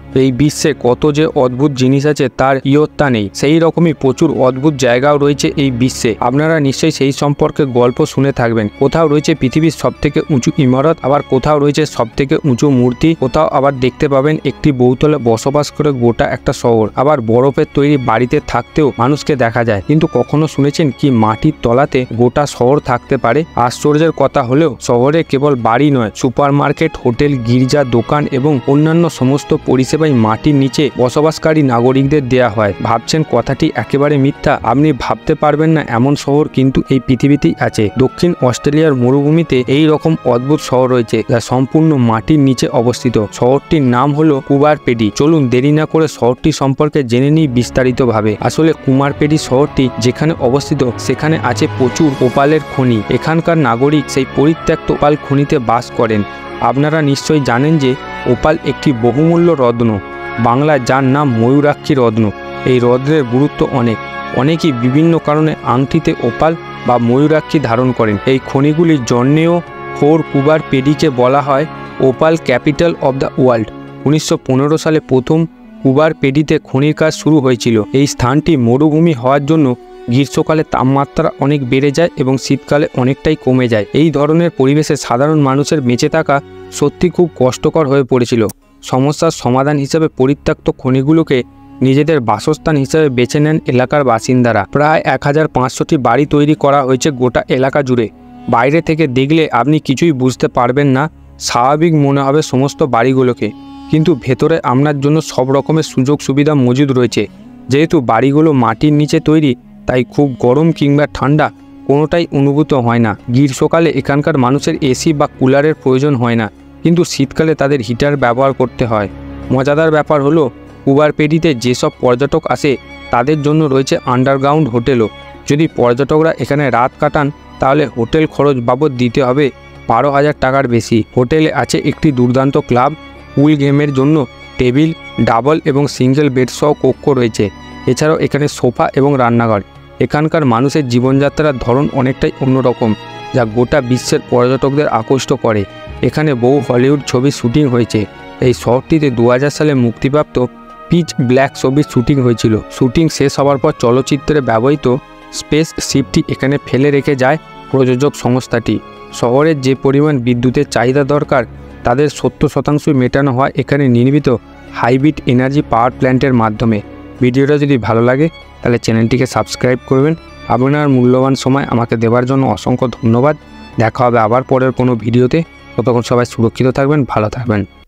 এই বিশ্বে কত যে অদ্ভুত জিনিস আছে তার ইয়ত্তা নেই। সেই রকমই প্রচুর অদ্ভুত জায়গাও রয়েছে এই বিশ্বে। আপনারা নিশ্চয়ই সেই সম্পর্কে গল্প শুনে থাকবেন। কোথাও রয়েছে পৃথিবীর সবথেকে উঁচু ইমারত, আবার কোথাও রয়েছে সবথেকে উঁচু মূর্তি, কোথাও আবার দেখতে পাবেন একটি বহুতলে বসবাস করে গোটা একটা শহর। আবার বরফের তৈরি বাড়িতে থাকতেও মানুষকে দেখা যায়। কিন্তু কখনো শুনেছেন কি মাটির তলাতে গোটা শহর থাকতে পারে? আশ্চর্যের কথা হলেও শহরে কেবল বাড়ি নয়, সুপারমার্কেট, হোটেল, গির্জা, দোকান এবং অন্যান্য সমস্ত পরিষেবাই মাটির নিচে বসবাসকারী নাগরিকদের দেয়া হয়। ভাবছেন কথাটি একেবারে মিথ্যা? আপনি ভাবতে পারবেন না এমন শহর কিন্তু এই পৃথিবীতেই আছে। দক্ষিণ অস্ট্রেলিয়ার মরুভূমিতে এই রকম অদ্ভুত শহর রয়েছে যা সম্পূর্ণ মাটির নিচে অবস্থিত। শহরটির নাম হলো কুমারপেডি। চলুন দেরি না করে শহরটি সম্পর্কে জেনে নিই বিস্তারিতভাবে। আসলে কুমারপেডি শহরটি যেখানে অবস্থিত সেখানে আছে প্রচুর ওপালের খনি। এখানকার নাগরিক সেই পরিত্যক্ত ওপাল খনিতে বাস করেন। আপনারা নিশ্চয়ই জানেন যে ওপাল একটি বহুমূল্য রত্ন, বাংলায় যার নাম ময়ূরাক্ষী রত্ন। এই রত্নের গুরুত্ব অনেকেই বিভিন্ন কারণে আংটিতে ওপাল বা ময়ূরাক্ষী ধারণ করেন। এই খনিগুলির জন্যেও কুমারপেডিকে বলা হয় opal capital of the world. 1915 সালে প্রথম কুমারপেডিতে খনির কাজ শুরু হয়েছিল। এই স্থানটি মরুভূমি হওয়ার জন্য গ্রীষ্মকালে তাপমাত্রা অনেক বেড়ে যায় এবং শীতকালে অনেকটাই কমে যায়। এই ধরনের পরিবেশে সাধারণ মানুষের বেঁচে থাকা সত্যি খুব কষ্টকর হয়ে পড়েছিল। সমস্যার সমাধান হিসেবে পরিত্যক্ত খনিগুলোকে নিজেদের বাসস্থান হিসেবে বেছে নেন এলাকার বাসিন্দারা। প্রায় 1500টি বাড়ি তৈরি করা হয়েছে গোটা এলাকা জুড়ে। বাইরে থেকে দেখলে আপনি কিছুই বুঝতে পারবেন না, স্বাভাবিক মনে হবে সমস্ত বাড়িগুলোকে, কিন্তু ভেতরে আপনার জন্য সব রকমের সুযোগ সুবিধা মজুদ রয়েছে। যেহেতু বাড়িগুলো মাটির নিচে তৈরি, তাই খুব গরম কিংবা ঠান্ডা কোনোটাই অনুভূত হয় না। গ্রীষ্মকালে এখানকার মানুষের এসি বা কুলারের প্রয়োজন হয় না, কিন্তু শীতকালে তাদের হিটার ব্যবহার করতে হয়। মজাদার ব্যাপার হলো কুমারপেডিতে যেসব পর্যটক আসে তাদের জন্য রয়েছে আন্ডারগ্রাউন্ড হোটেলও। যদি পর্যটকরা এখানে রাত কাটান তাহলে হোটেল খরচ বাবদ দিতে হবে 12,000 টাকার বেশি। হোটেলে আছে একটি দুর্দান্ত ক্লাব, পুল গেমের জন্য টেবিল, ডাবল এবং সিঙ্গেল বেড সহ কক্ষ রয়েছে। এছাড়াও এখানে সোফা এবং রান্নাঘর। এখানকার মানুষের জীবনযাত্রার ধরন অনেকটাই অন্যরকম, যা গোটা বিশ্বের পর্যটকদের আকৃষ্ট করে। এখানে বহু হলিউড ছবির শুটিং হয়েছে। এই শহরটিতে 2000 সালে মুক্তিপ্রাপ্ত পিচ ব্ল্যাক ছবির শুটিং হয়েছিল। শুটিং শেষ হওয়ার পর চলচ্চিত্রে ব্যবহৃত স্পেস শিপটি এখানে ফেলে রেখে যায় প্রযোজক সংস্থাটি। শহরের যে পরিমাণ বিদ্যুতের চাহিদা দরকার তাদের 70% মেটানো হয় এখানে নির্মিত হাইব্রিড এনার্জি পাওয়ার প্ল্যান্টের মাধ্যমে। ভিডিওটা যদি ভালো লাগে তাহলে চ্যানেলটিকে সাবস্ক্রাইব করবেন। আপনার মূল্যবান সময় আমাকে দেওয়ার জন্য অসংখ্য ধন্যবাদ। দেখা হবে আবার পরের কোনো ভিডিওতে। ততক্ষণ সবাই সুরক্ষিত থাকবেন, ভালো থাকবেন।